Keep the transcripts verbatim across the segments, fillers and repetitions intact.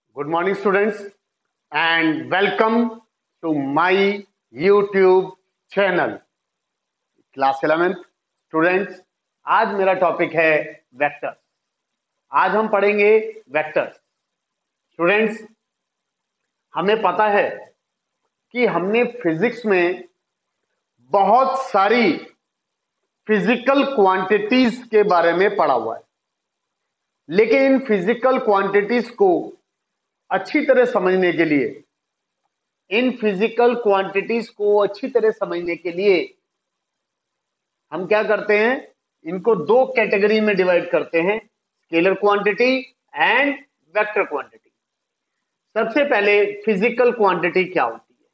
Good morning, students, and welcome to my YouTube channel. Class eleventh students, आज मेरा topic है vectors. आज हम पढ़ेंगे वेक्टर्स। स्टूडेंट्स, हमें पता है कि हमने फिजिक्स में बहुत सारी फिजिकल क्वांटिटीज के बारे में पढ़ा हुआ है, लेकिन इन फिजिकल क्वांटिटीज को अच्छी तरह समझने के लिए इन फिजिकल क्वांटिटीज को अच्छी तरह समझने के लिए हम क्या करते हैं, इनको दो कैटेगरी में डिवाइड करते हैं, scalar quantity and vector quantity. सबसे पहले फिजिकल क्वांटिटी क्या होती है?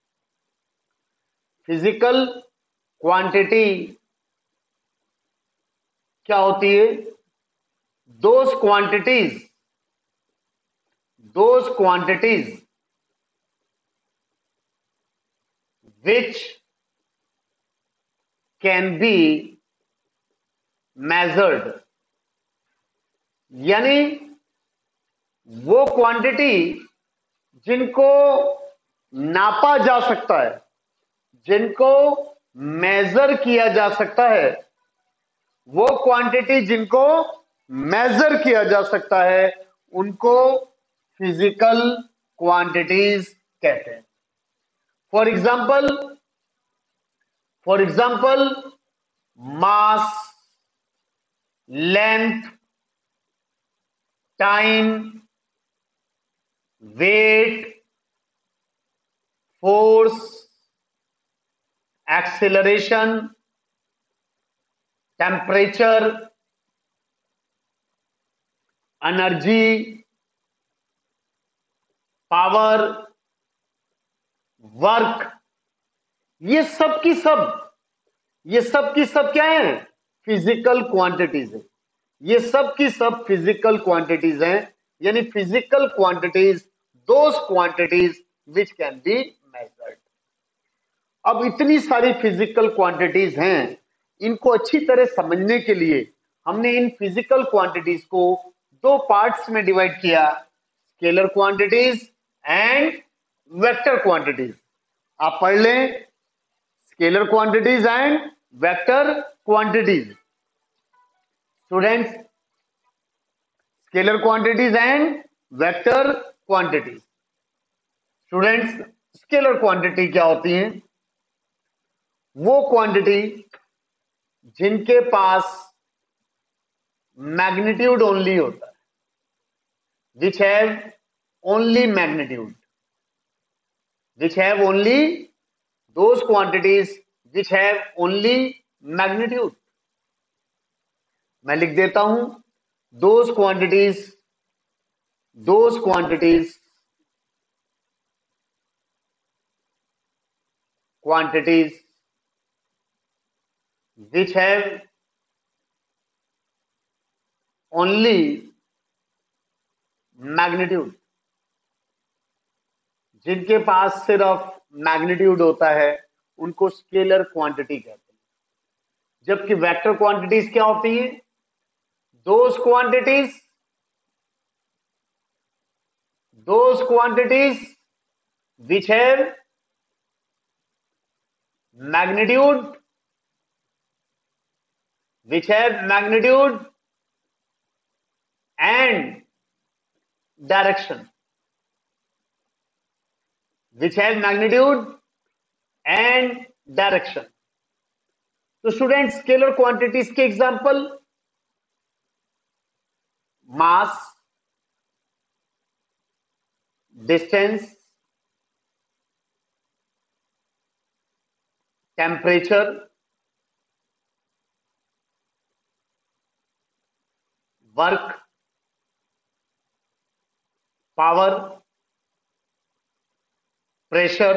फिजिकल क्वांटिटी क्या होती है? Those quantities those quantities which can be measured, यानी वो क्वांटिटी जिनको नापा जा सकता है, जिनको मेजर किया जा सकता है, वो क्वांटिटी जिनको मेजर किया जा सकता है उनको फिजिकल क्वांटिटीज कहते हैं। For example for example mass, length, time, weight, force, acceleration, temperature, energy, power, work, ये सब की सब ये सब की सब क्या है? फिजिकल क्वांटिटीज है। ये सब की सब फिजिकल क्वांटिटीज हैं, यानी physical quantities, those quantities which can be measured. अब इतनी सारी फिजिकल क्वांटिटीज हैं, इनको अच्छी तरह समझने के लिए हमने इन फिजिकल क्वांटिटीज को दो पार्ट्स में डिवाइड किया, scalar quantities and vector quantities. आप पढ़ लें, scalar quantities and vector quantities. Students, scalar quantities and vector quantities. Students, scalar quantity क्या होती हैं? वो क्वांटिटी जिनके पास मैग्नीट्यूड ओनली होता है, which have only magnitude, which have only those quantities which have only magnitude। मैं लिख देता हूं, those quantities those quantities quantities which have only magnitude, जिनके पास सिर्फ मैग्नीट्यूड होता है, उनको स्केलर क्वांटिटी कहते हैं। जबकि वेक्टर क्वांटिटीज क्या होती हैं? Those quantities those quantities which have magnitude which have magnitude and direction which have magnitude and direction। तो स्टूडेंट, स्केलर क्वांटिटीज के example, mass, distance, temperature, work, power, pressure,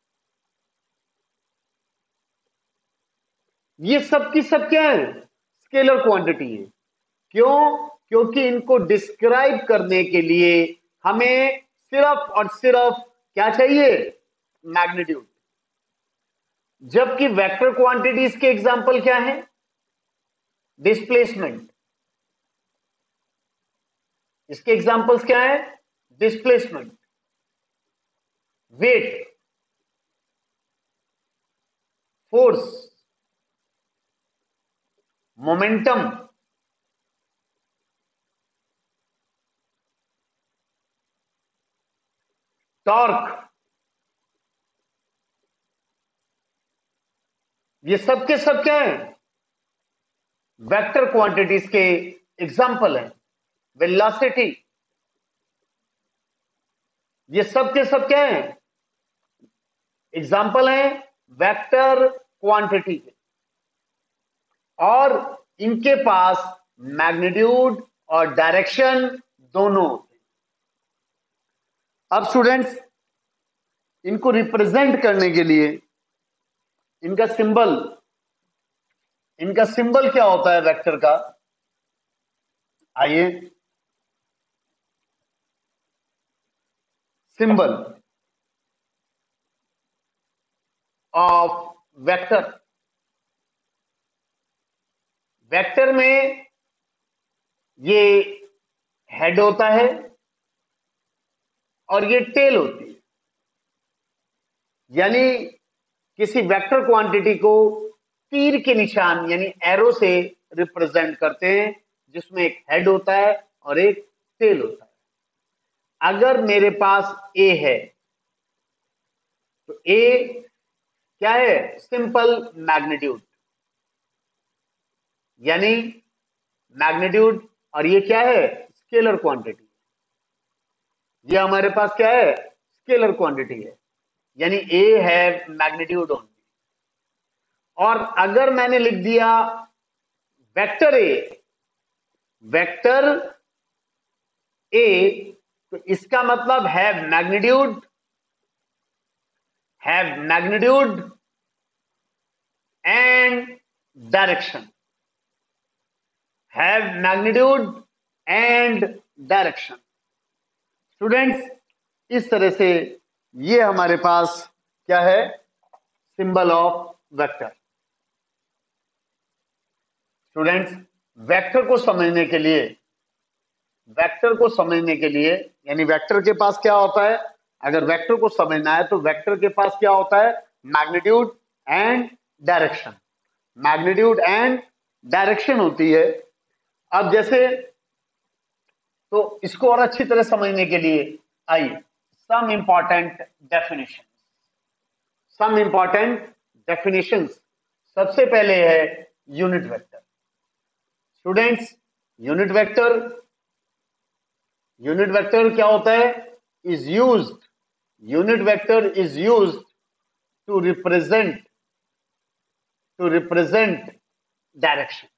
ये सब की सब क्या है? स्केलर क्वांटिटी है। क्यों? क्योंकि इनको डिस्क्राइब करने के लिए हमें सिर्फ और सिर्फ क्या चाहिए? मैग्नीट्यूड। जबकि वेक्टर क्वांटिटीज के एग्जांपल क्या है? डिस्प्लेसमेंट। इसके एग्जांपल्स क्या है? Displacement, weight, force, momentum, torque, ये सब के सब क्या है? वेक्टर क्वांटिटीज के एग्जाम्पल है। वेलोसिटी, ये सब के सब क्या है? एग्जाम्पल है वेक्टर क्वांटिटी के, और इनके पास मैग्नीट्यूड और डायरेक्शन दोनों होते हैं। अब स्टूडेंट्स, इनको रिप्रेजेंट करने के लिए इनका सिंबल इनका सिंबल क्या होता है वेक्टर का? आइए, सिंबल ऑफ वेक्टर। वेक्टर में ये हेड होता है और ये टेल होती है, यानी किसी वेक्टर क्वांटिटी को तीर के निशान यानी एरो से रिप्रेजेंट करते हैं, जिसमें एक हेड होता है और एक टेल होता है। अगर मेरे पास ए है तो ए क्या है? सिंपल मैग्नीट्यूड, यानी मैग्नीट्यूड, और ये क्या है? Scalar quantity. ये हमारे पास क्या है? स्केलर क्वांटिटी है, यानी ए है मैग्नीट्यूड ओनली। और अगर मैंने लिख दिया वेक्टर ए, वेक्टर ए, तो इसका मतलब है magnitude, have magnitude and direction, have magnitude and direction. Students, इस तरह से ये हमारे पास क्या है? Symbol of vector. Students, vector को समझने के लिए वेक्टर को समझने के लिए यानी वेक्टर के पास क्या होता है? अगर वेक्टर को समझना है तो वेक्टर के पास क्या होता है? Magnitude and direction. Magnitude and direction होती है। अब जैसे, तो इसको और अच्छी तरह समझने के लिए आइए some important definition some important definitions. सबसे पहले है unit vector. Students, unit vector unit vector क्या होता है? Is used unit vector is used to represent to represent direction.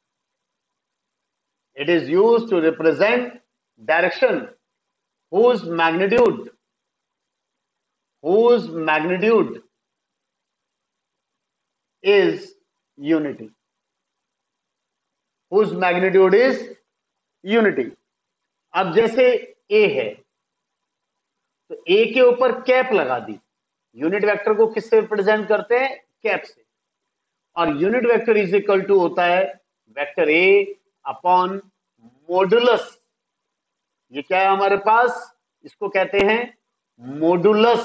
It is used to represent direction whose magnitude whose magnitude is unity whose magnitude is unity। अब जैसे a है तो a के ऊपर cap लगा दी। यूनिट वेक्टर को किससे represent करते हैं? कैप से। और unit vector is equal to होता है वेक्टर a अपॉन मोडुलस। ये क्या है हमारे पास? इसको कहते हैं मोडुलस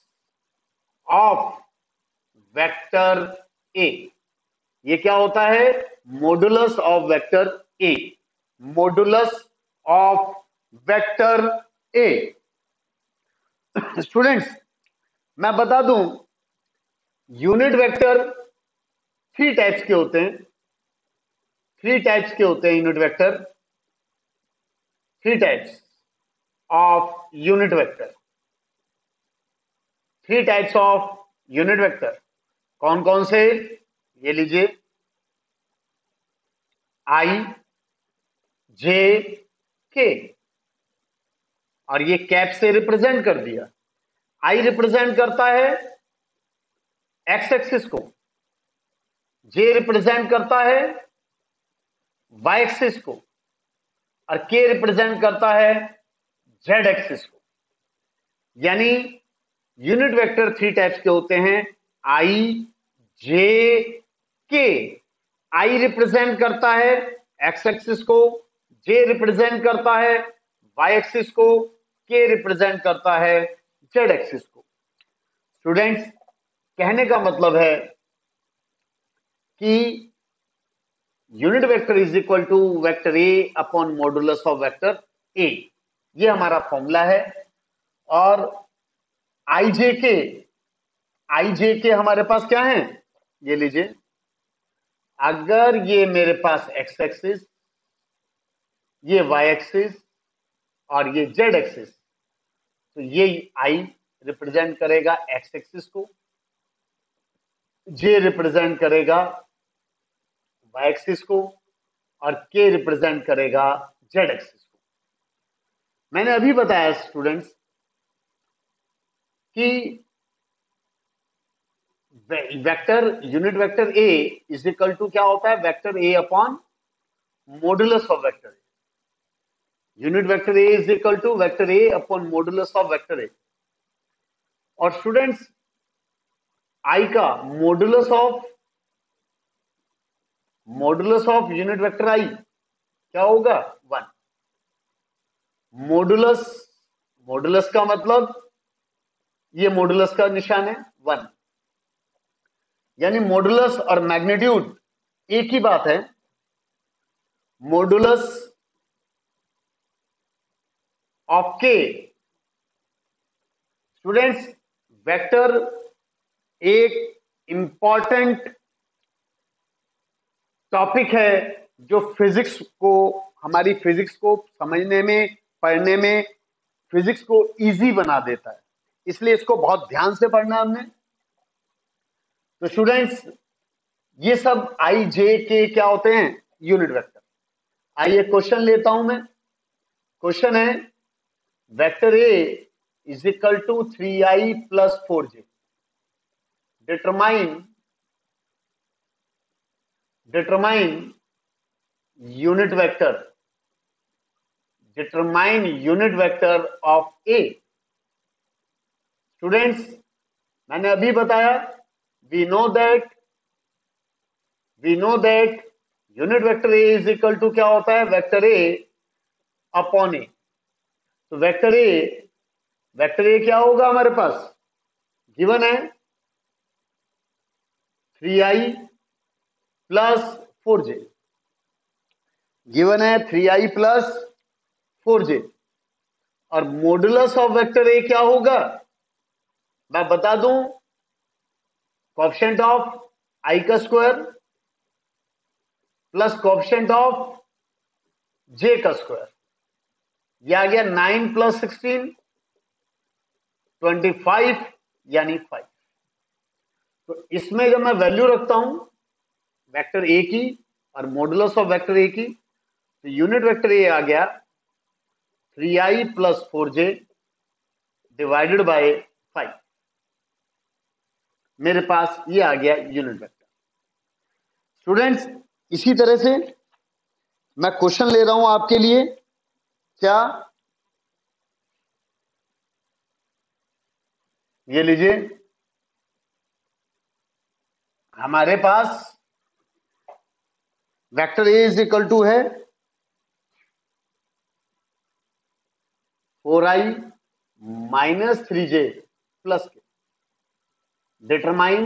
ऑफ वेक्टर ए। ये क्या होता है? Modulus of vector A. Modulus of vector A. Students, मैं बता दूं, यूनिट वेक्टर थ्री टाइप्स के होते हैं थ्री टाइप्स के होते हैं unit vector three types of unit vector three types of unit vector. कौन कौन से? ये लीजिए, आई, जे, के, और ये कैप से रिप्रेजेंट कर दिया। आई रिप्रेजेंट करता है एक्स एक्सिस को, जे रिप्रेजेंट करता है वाई एक्सिस को, और के रिप्रेजेंट करता है जेड एक्सिस को। यानी यूनिट वेक्टर थ्री टाइप्स के होते हैं, आई, जे, के। आई रिप्रेजेंट करता है एक्स एक्सिस को, जे रिप्रेजेंट करता है वाई एक्सिस को, के रिप्रेजेंट करता है जेड एक्सिस को। स्टूडेंट्स, कहने का मतलब है कि unit vector is equal to vector A upon modulus of vector A, ये हमारा फॉर्मूला है। और आई जे के आई जे के हमारे पास क्या है, ये लीजिए, अगर ये मेरे पास एक्स एक्सिस, ये वाई एक्सिस और ये जेड एक्सिस, तो ये आई रिप्रेजेंट करेगा एक्स एक्सिस को, जे रिप्रेजेंट करेगा वाई एक्सिस को और के रिप्रेजेंट करेगा जेड एक्सिस को। मैंने अभी बताया स्टूडेंट्स कि vector unit vector A is equal to क्या होता है, vector A upon modulus of vector A. Unit vector A is equal to vector A upon modulus of vector A. और स्टूडेंट्स, आई का modulus of modulus of unit vector I क्या होगा, one. Modulus modulus का मतलब ये modulus का निशान है वन, यानी मॉडुलस और मैग्नीट्यूड एक ही बात है। Modulus of K, students, vector एक इंपॉर्टेंट टॉपिक है जो फिजिक्स को, हमारी फिजिक्स को समझने में, पढ़ने में, फिजिक्स को इजी बना देता है, इसलिए इसको बहुत ध्यान से पढ़ना हमने। तो स्टूडेंट्स, ये सब आई जे के क्या होते हैं, यूनिट वेक्टर। आइए क्वेश्चन लेता हूं मैं। क्वेश्चन है vector A is equal to three I plus four J, determine determine unit vector determine unit vector of A. Students, मैंने अभी बताया, we know that we know that unit vector A is equal to क्या होता है, vector A upon ए। तो vector A vector A क्या होगा हमारे पास, गिवन है three I plus four J, given है three I plus four J. और मॉडुलस ऑफ वेक्टर ए क्या होगा, मैं बता दूं, कोएफिशिएंट ऑफ आई का square plus coefficient of J का स्क्वायर। यह आ गया nine plus sixteen, twenty five, यानी फाइव। तो इसमें जब मैं वैल्यू रखता हूं वेक्टर ए की और मॉडुलस ऑफ वेक्टर ए की, तो यूनिट वेक्टर ए आ गया three I plus four J divided by five. मेरे पास ये आ गया यूनिट वेक्टर। स्टूडेंट्स, इसी तरह से मैं क्वेश्चन ले रहा हूं आपके लिए, क्या, ये लीजिए, हमारे पास vector A is equal to है four I minus three J plus K, determine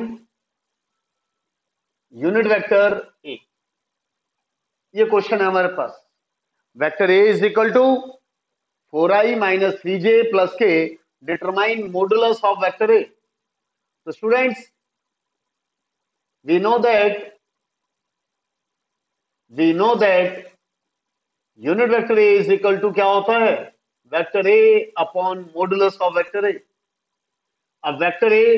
unit vector A. ये क्वेश्चन है हमारे पास। Vector A is equal to four I minus three J plus K, determine modulus of vector A. तो students, we know that we know that unit vector A is equal to क्या होता है, vector A upon modulus of vector A. अब vector A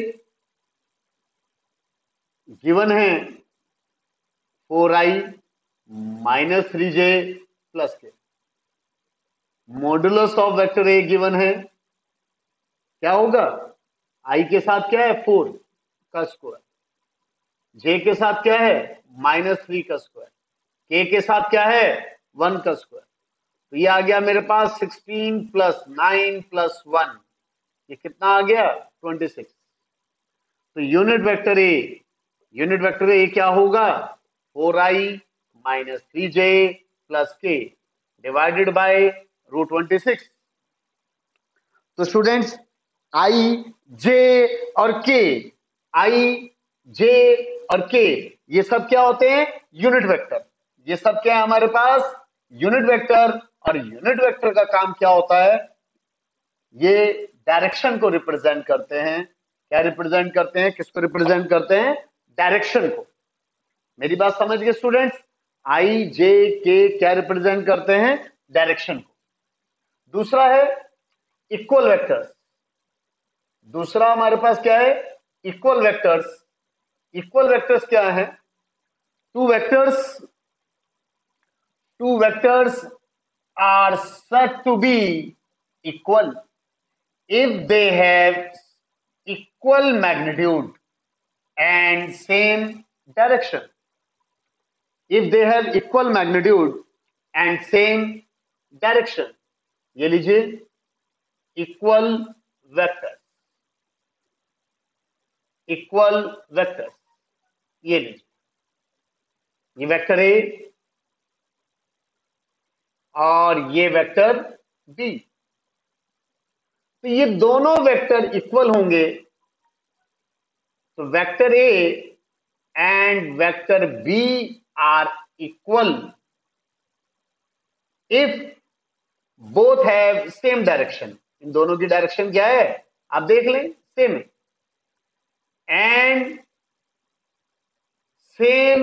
given है four I minus three J plus K, modulus of vector A given है, क्या होगा, आई के साथ क्या है, फोर का स्क्वायर, जे के साथ क्या है, माइनस थ्री का स्क्वायर, के के साथ क्या है, वन का स्क्वायर। तो ये आ गया मेरे पास sixteen plus nine plus one, ये कितना आ गया, ट्वेंटी सिक्स। तो unit vector A unit vector A क्या होगा, four I minus three J plus K divided by root twenty six. तो स्टूडेंट्स आई, जे और के, आई, जे और के ये सब क्या होते हैं? Unit vector. ये सब क्या है हमारे पास? Unit vector. और यूनिट वेक्टर का काम क्या होता है? ये डायरेक्शन को रिप्रेजेंट करते हैं। क्या रिप्रेजेंट करते हैं? किसको रिप्रेजेंट करते हैं? डायरेक्शन को। मेरी बात समझ गए स्टूडेंट्स? आई, जे, के क्या रिप्रेजेंट करते हैं? डायरेक्शन को। दूसरा है इक्वल वेक्टर्स। दूसरा हमारे पास क्या है? Equal vectors. इक्वल वेक्टर्स क्या है? Two vectors two vectors are said to be equal if they have equal magnitude and same direction. If they have equal magnitude and same direction. ये लीजिए equal vector, equal vector ये लीजिए, ये vector A और ये vector B. तो ये दोनों वेक्टर इक्वल होंगे तो vector A and vector B are equal if both have same direction. इन दोनों की डायरेक्शन क्या है? आप देख लें, सेम है। And same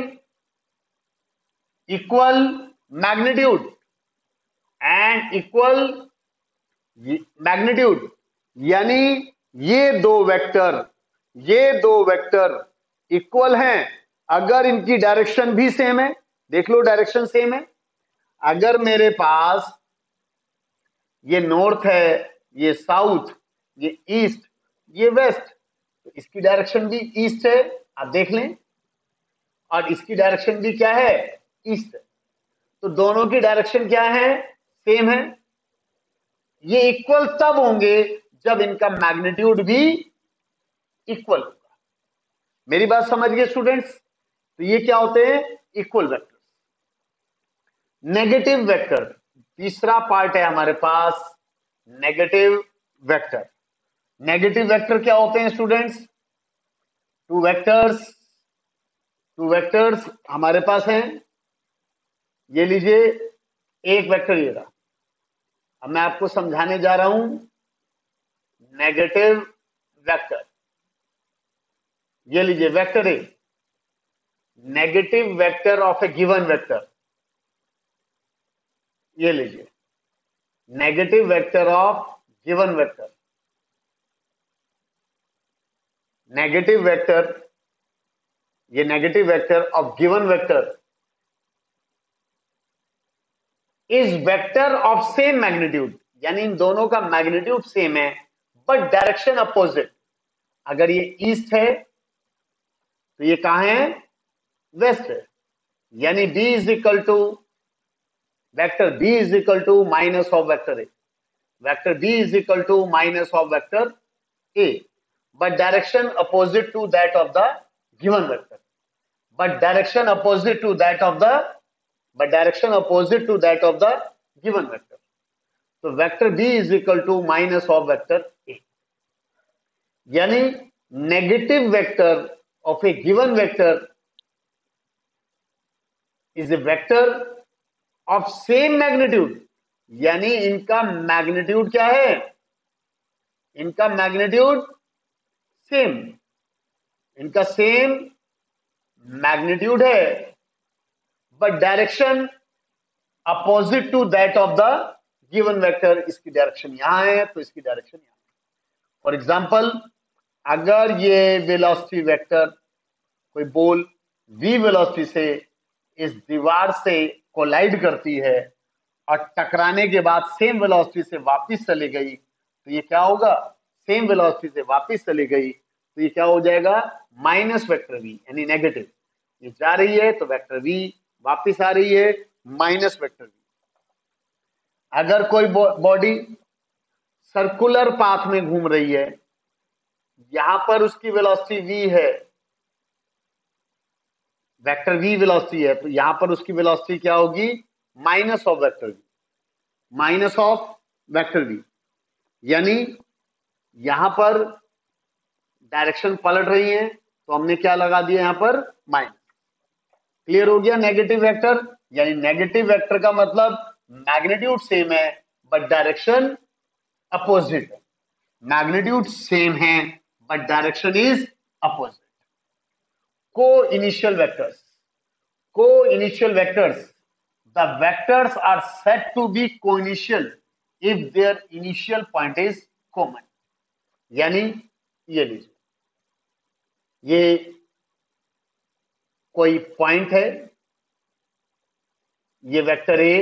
equal magnitude and equal magnitude, यानी ये दो वेक्टर ये दो वेक्टर इक्वल हैं अगर इनकी डायरेक्शन भी सेम है। देख लो, डायरेक्शन सेम है। अगर मेरे पास ये नॉर्थ है, ये साउथ, ये ईस्ट, ये वेस्ट, तो इसकी डायरेक्शन भी ईस्ट है, आप देख लें, और इसकी डायरेक्शन भी क्या है? ईस्ट है। तो दोनों की डायरेक्शन क्या है? सेम है। ये इक्वल तब होंगे जब इनका मैग्नीट्यूड भी इक्वल होगा। मेरी बात समझ गए स्टूडेंट्स? तो ये क्या होते हैं? Equal vector. नेगेटिव वेक्टर, तीसरा पार्ट है हमारे पास, नेगेटिव वेक्टर। नेगेटिव वेक्टर क्या होते हैं students? Two vectors two vectors हमारे पास हैं। ये लीजिए एक वेक्टर ये रहा। अब मैं आपको समझाने जा रहा हूं नेगेटिव वेक्टर। ये लीजिए vector A, negative vector of A given vector. ये लीजिए negative vector of given vector. Negative vector, ये negative vector of given vector is vector of same magnitude, यानी इन दोनों का मैग्नीट्यूड सेम है बट डायरेक्शन अपोजिट। अगर ये ईस्ट है तो ये कहां है? वेस्ट है। यानी b is equal to vector b is equal to minus of vector A. Vector b is equal to minus of vector a, but direction opposite to that of the given vector. But direction opposite to that of the but direction opposite to that of the given vector. So vector b is equal to minus of vector a. यानी negative vector of a given vector is a vector of same magnitude. यानी इनका magnitude क्या है? इनका magnitude same, इनका same magnitude है but direction opposite to that of the given vector. इसकी direction यहां है तो इसकी डायरेक्शन यहां है। फॉर एग्जांपल, अगर ये वेलोसिटी वेक्टर कोई बॉल v वेलोसिटी से इस दीवार से कोलाइड करती है और टकराने के बाद सेम वेलोसिटी से वापस चली गई, तो ये क्या होगा? सेम वेलोसिटी से वापस चली गई तो ये क्या हो जाएगा? माइनस वेक्टर v, यानी नेगेटिव। ये जा रही है तो वेक्टर v, वापस आ रही है माइनस वेक्टर v। अगर कोई बॉडी सर्कुलर पाथ में घूम रही है, यहां पर उसकी वेलोसिटी v है, वेक्टर v वेलोसिटी है, तो यहां पर उसकी वेलोसिटी क्या होगी? Minus of vector v, minus of vector v। यानी यहां पर डायरेक्शन पलट रही है तो हमने क्या लगा दिया यहां पर, माइनस। क्लियर हो गया? नेगेटिव वेक्टर, यानी नेगेटिव वेक्टर का मतलब मैग्नीट्यूड सेम है बट डायरेक्शन अपोजिट है। मैग्नीट्यूड सेम है but direction is opposite. Coinitial vectors, coinitial vectors, the vectors are said to be co-initial if their initial point is common। यानी ये लीजिए, ये कोई पॉइंट है, ये वेक्टर ए,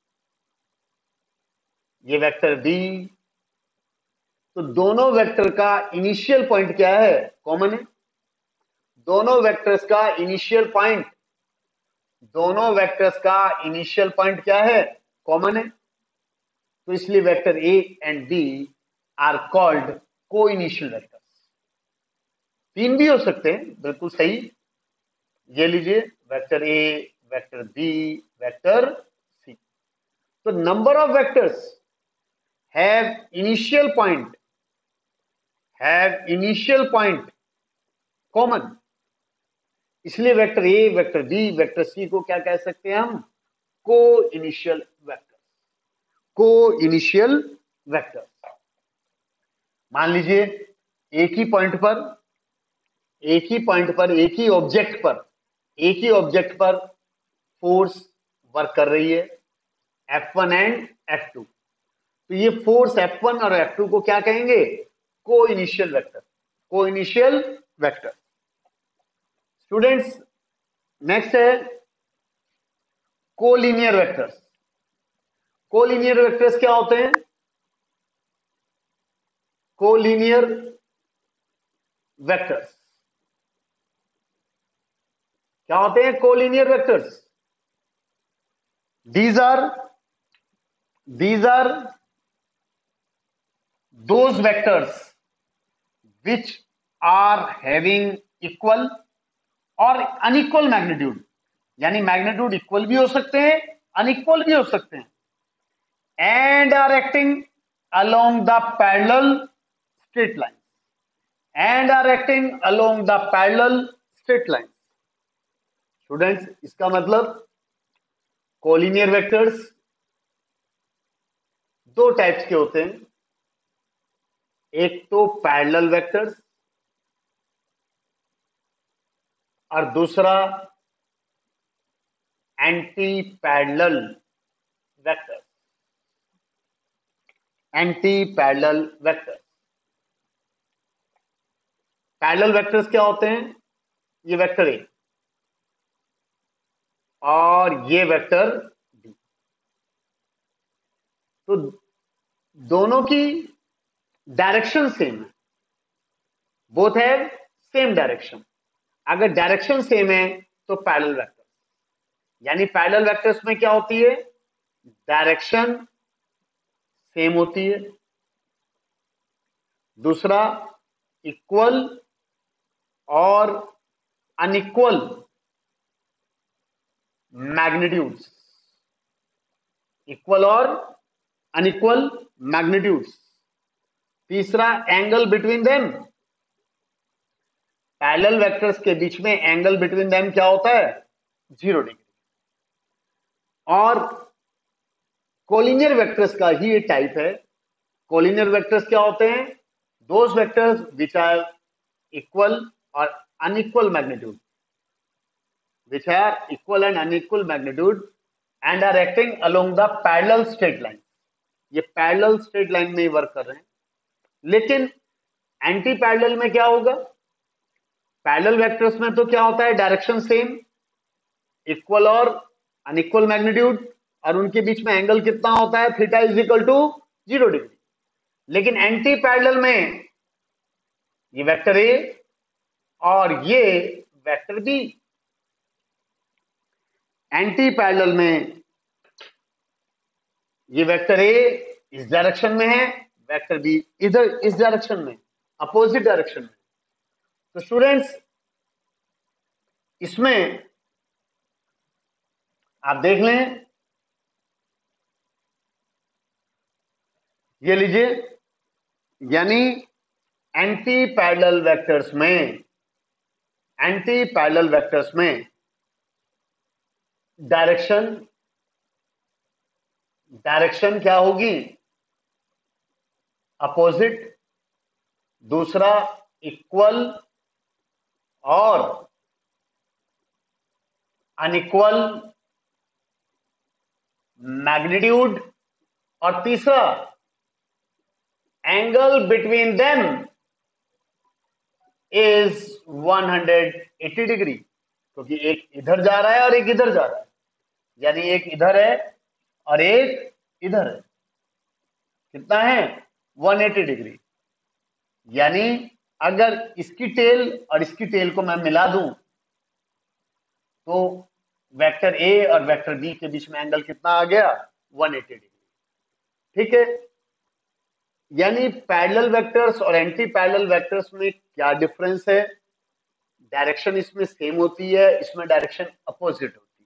ये वेक्टर बी, तो दोनों वेक्टर का इनिशियल पॉइंट क्या है, कॉमन है। दोनों वेक्टर्स का इनिशियल पॉइंट, दोनों वेक्टर्स का इनिशियल पॉइंट क्या है, कॉमन है। तो इसलिए vector A and B are called coinitial vectors. तीन भी हो सकते हैं, बिल्कुल सही। ये लीजिए, vector A, vector B, vector C. तो number of vectors have initial point, have initial point common, इसलिए vector A, vector B, vector C को क्या कह सकते हैं हम, coinitial vector, coinitial vector. मान लीजिए एक ही पॉइंट पर, एक ही पॉइंट पर, एक ही ऑब्जेक्ट पर, एक ही ऑब्जेक्ट पर फोर्स वर्क कर रही है, F one and F two. तो ये फोर्स एफ वन और एफ टू को क्या कहेंगे, coinitial vector, coinitial vector. Students, next है कोलिनियर वेक्टर्स। कोलिनियर वेक्टर्स क्या होते हैं, कोलिनियर वेक्टर्स क्या होते हैं, collinear vectors. These are these are those vectors which are having equal और अनइक्वल मैग्नीट्यूड, यानी मैग्नीट्यूड इक्वल भी हो सकते हैं, अनइक्वल भी हो सकते हैं, and are acting along the parallel straight line, and are acting along the parallel straight line. Students, इसका मतलब कोलिनियर वेक्टर्स दो टाइप्स के होते हैं, एक तो पैरेलल वेक्टर्स और दूसरा anti parallel vectors, anti parallel vectors. Parallel vectors क्या होते हैं, ये वेक्टर ए और ये वेक्टर बी, तो दोनों की डायरेक्शन सेम है, बोथ हैव सेम डायरेक्शन। अगर डायरेक्शन सेम है तो पैरेलल वेक्टर, यानी पैरेलल वेक्टर्स में क्या होती है, डायरेक्शन सेम होती है, दूसरा इक्वल और अनइक्वल मैग्नीट्यूड्स, इक्वल और अनइक्वल मैग्नीट्यूड्स, तीसरा angle between them. Parallel vectors के बीच में एंगल बिटवीन देम क्या होता है, जीरो डिग्री। और कोलिनियर वेक्टर्स का ही ये टाइप है। कोलिनियर वेक्टर्स क्या होते हैं, those vectors which are equal और unequal magnitude, which are equal and unequal magnitude and are acting along the parallel straight line। ये पैरेलल स्ट्रेट लाइन में ही वर्क कर रहे हैं। लेकिन एंटी पैरेलल में क्या होगा, पैरेलल वेक्टर्स में तो क्या होता है, डायरेक्शन सेम, इक्वल और अनइक्वल मैग्नीट्यूड, और उनके बीच में एंगल कितना होता है, theta is equal to zero degree. लेकिन एंटी पैरेलल में ये वेक्टर ए और ये वेक्टर बी, एंटी पैरेलल में ये वेक्टर ए इस डायरेक्शन में है, वेक्टर बी इधर इस डायरेक्शन में, अपोजिट डायरेक्शन में। तो स्टूडेंट्स, इसमें आप देख लें, ये लीजिए, यानी एंटी पैरेलल वेक्टर्स में एंटी पैरेलल वेक्टर्स में डायरेक्शन डायरेक्शन क्या होगी? अपोजिट, दूसरा इक्वल और अनइक्वल मैग्नीट्यूड, और तीसरा angle between them is one hundred eighty degree, क्योंकि एक इधर जा रहा है और एक इधर जा रहा है, यानी एक इधर है और एक इधर है। कितना है? One hundred eighty degree. यानी अगर इसकी टेल और इसकी टेल को मैं मिला दूं तो वेक्टर ए और वेक्टर बी के बीच में एंगल कितना आ गया? One hundred eighty degree. ठीक है, यानी पैरेलल वेक्टर्स और एंटी पैरेलल वेक्टर्स में क्या डिफरेंस है? डायरेक्शन इसमें सेम होती है, इसमें डायरेक्शन अपोजिट होती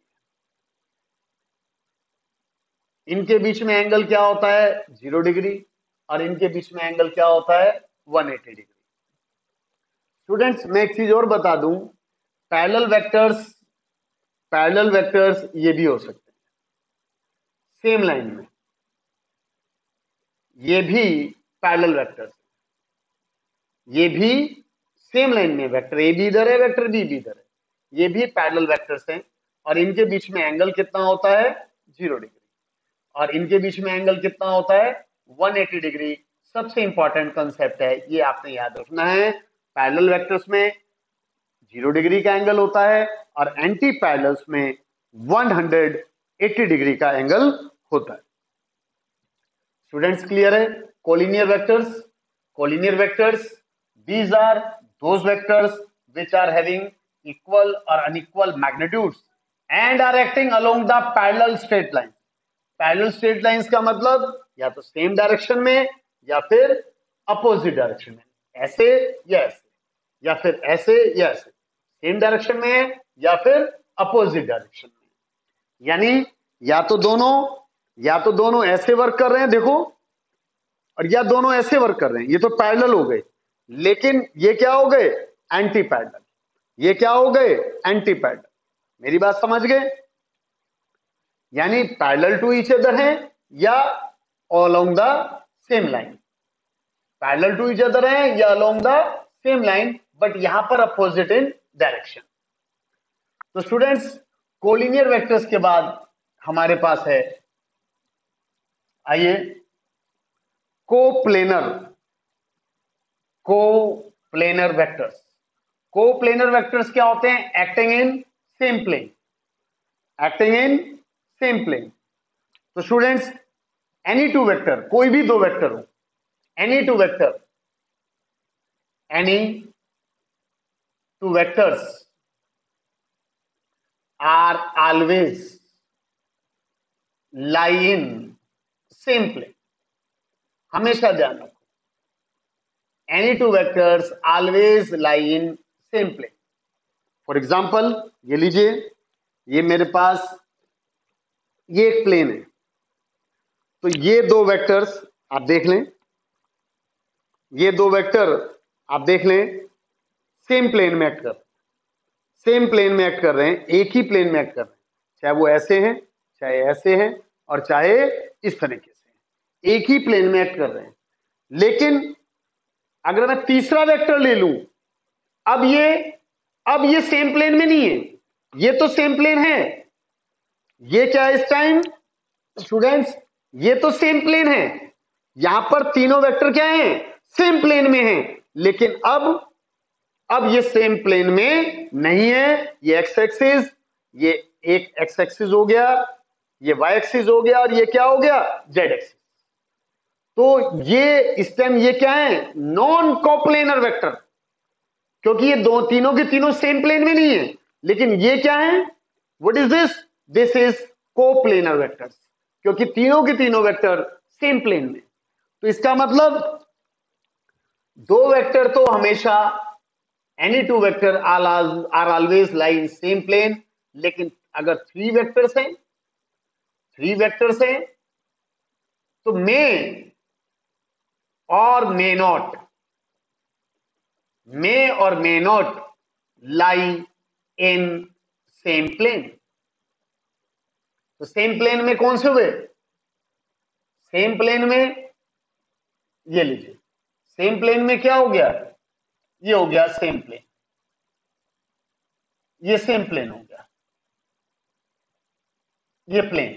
है। इनके बीच में एंगल क्या होता है? जीरो डिग्री, और इनके बीच में एंगल क्या होता है? One eighty degree. स्टूडेंट्स, मैं एक चीज और बता दूं, पैरेलल वेक्टर्स पैरेलल वेक्टर्स ये भी हो सकते हैं सेम लाइन में, ये भी पैरेलल वेक्टर्स, ये भी सेम लाइन में, वेक्टर ए भी इधर है, वेक्टर बी भी इधर है, ये भी पैरेलल वेक्टर्स हैं, और इनके बीच में एंगल कितना होता है? जीरो डिग्री, और इनके बीच में एंगल कितना होता है? One eighty degree. सबसे इंपॉर्टेंट कंसेप्ट है, ये आपने याद रखना है, पैरेलल वेक्टर्स में जीरो डिग्री का एंगल होता है और एंटी पैरेलल्स में वन हंड्रेड एटी डिग्री का एंगल होता है। स्टूडेंट्स, क्लियर है? Collinear vectors collinear vectors these are those vectors which are having equal or unequal magnitudes and are acting along the parallel straight lines. Parallel straight lines का मतलब या तो same direction में या फिर अपोजिट डायरेक्शन में, ऐसे या ऐसे, या फिर ऐसे या ऐसे, सेम डायरेक्शन में है या फिर अपोजिट डायरेक्शन में। यानी या तो दोनों या तो दोनों ऐसे वर्क कर रहे हैं, देखो, और या दोनों ऐसे वर्क कर रहे हैं, ये तो पैरेलल हो गए, लेकिन ये क्या हो गए? Anti parallel. ये क्या हो गए? Anti parallel. मेरी बात समझ गए? यानी पैरेलल टू ईच अदर है या along the same line, parallel to each other है या along the same line, but यहां पर अपोजिट इन डायरेक्शन। तो स्टूडेंट्स, कोलिनियर वेक्टर्स के बाद हमारे पास है, आइए, coplanar coplanar vectors. Coplanar vectors क्या होते हैं? Acting in same plane acting in same plane. तो स्टूडेंट्स, एनी टू वेक्टर, कोई भी दो वेक्टर हो, any two vector any two vectors are always lie in same plane. हमेशा ध्यान रखो, any two vectors always lie in same plane. For example, ये लीजिए, ये मेरे पास ये एक प्लेन है, तो ये दो वेक्टर्स आप देख लें, ये दो वेक्टर आप देख लें, सेम प्लेन में एक्ट कर सेम प्लेन में एक्ट कर रहे हैं, एक ही प्लेन में एक्ट कर रहे हैं, चाहे वो ऐसे हैं, चाहे ऐसे हैं, और चाहे इस तरीके से, एक ही प्लेन में एक्ट कर रहे हैं। लेकिन अगर मैं तीसरा वेक्टर ले लूं, अब ये अब ये सेम प्लेन में नहीं है, ये तो सेम प्लेन है, ये क्या है इस टाइम? स्टूडेंट्स, ये तो सेम प्लेन है, यहां पर तीनों वेक्टर क्या हैं? सेम प्लेन में हैं, लेकिन अब अब ये सेम प्लेन में नहीं है। ये एक्स एक्सिस, ये एक एक्स एक्सिस हो गया, ये वाई एक्सिस हो गया, और ये क्या हो गया? Z axis. तो ये इस टाइम ये क्या है? नॉन कोप्लेनर वेक्टर, क्योंकि ये दो तीनों के तीनों सेम प्लेन में नहीं है, लेकिन ये क्या है? What is this? This is coplanar vectors, क्योंकि तीनों के तीनों वेक्टर सेम प्लेन में। तो इसका मतलब दो वेक्टर तो हमेशा, any two vector are always lie in same plane, लेकिन अगर थ्री वेक्टर्स हैं थ्री वेक्टर्स हैं तो may or may not may or may not lie in same plane. तो सेम प्लेन में कौन से हुए? सेम प्लेन में ये लीजिए, सेम प्लेन में क्या हो गया? ये हो गया सेम प्लेन, ये सेम प्लेन हो गया, ये प्लेन।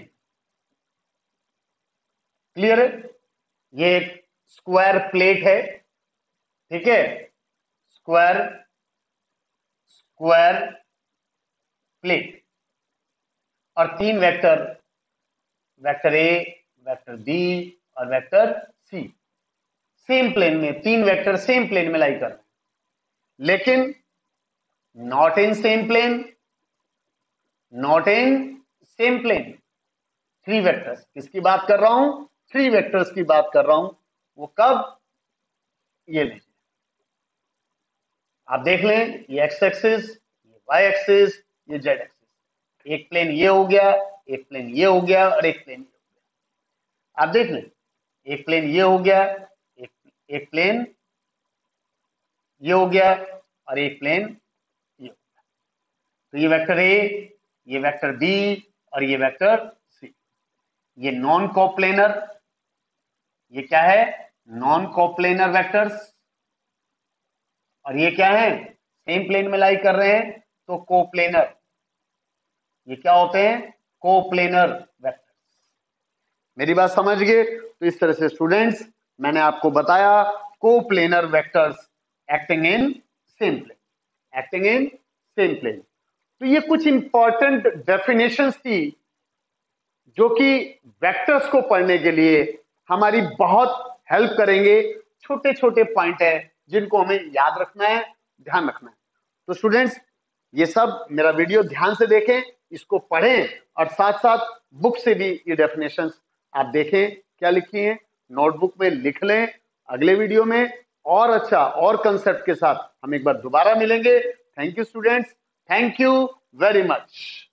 क्लियर है? ये एक स्क्वायर प्लेट है, ठीक है, स्क्वायर स्क्वायर प्लेट, और तीन vector, vector A, vector B और वेक्टर सी, सेम प्लेन में, तीन वेक्टर सेम प्लेन में लाई कर रहे हैं, लेकिन not in same plane, not in same plane. Three vectors, किसकी बात कर रहा हूं? थ्री वेक्टर्स की बात कर रहा हूं। वो कब? ये लीजिए, आप देख लें, ये एक्स एक्सिस, ये वाई एक्सिस, ये जेड एक्सिस। एक प्लेन ये हो गया, एक प्लेन ये हो गया और एक प्लेन ये हो गया। आप देख लें, एक प्लेन ये हो गया, एक एक प्लेन ये हो गया और एक प्लेन ये हो गया। तो ये वेक्टर ए, ये वेक्टर बी और ये वेक्टर सी, ये नॉन कोप्लेनर, ये क्या है? Non coplanar vectors. और ये क्या है? सेम प्लेन में लाई कर रहे हैं, तो कोप्लेनर। ये क्या होते हैं? Coplanar vectors. मेरी बात समझ गए? तो इस तरह से स्टूडेंट्स, मैंने आपको बताया coplanar vectors acting in same plane, acting in same plane. तो ये कुछ इंपॉर्टेंट डेफिनेशंस थी जो कि वेक्टर्स को पढ़ने के लिए हमारी बहुत हेल्प करेंगे। छोटे छोटे पॉइंट है जिनको हमें याद रखना है, ध्यान रखना है। तो स्टूडेंट्स, ये सब मेरा वीडियो ध्यान से देखें, इसको पढ़ें और साथ साथ बुक से भी ये डेफिनेशंस आप देखें क्या लिखी है, नोटबुक में लिख लें। अगले वीडियो में और अच्छा और कंसेप्ट के साथ हम एक बार दोबारा मिलेंगे। Thank you students, thank you very much.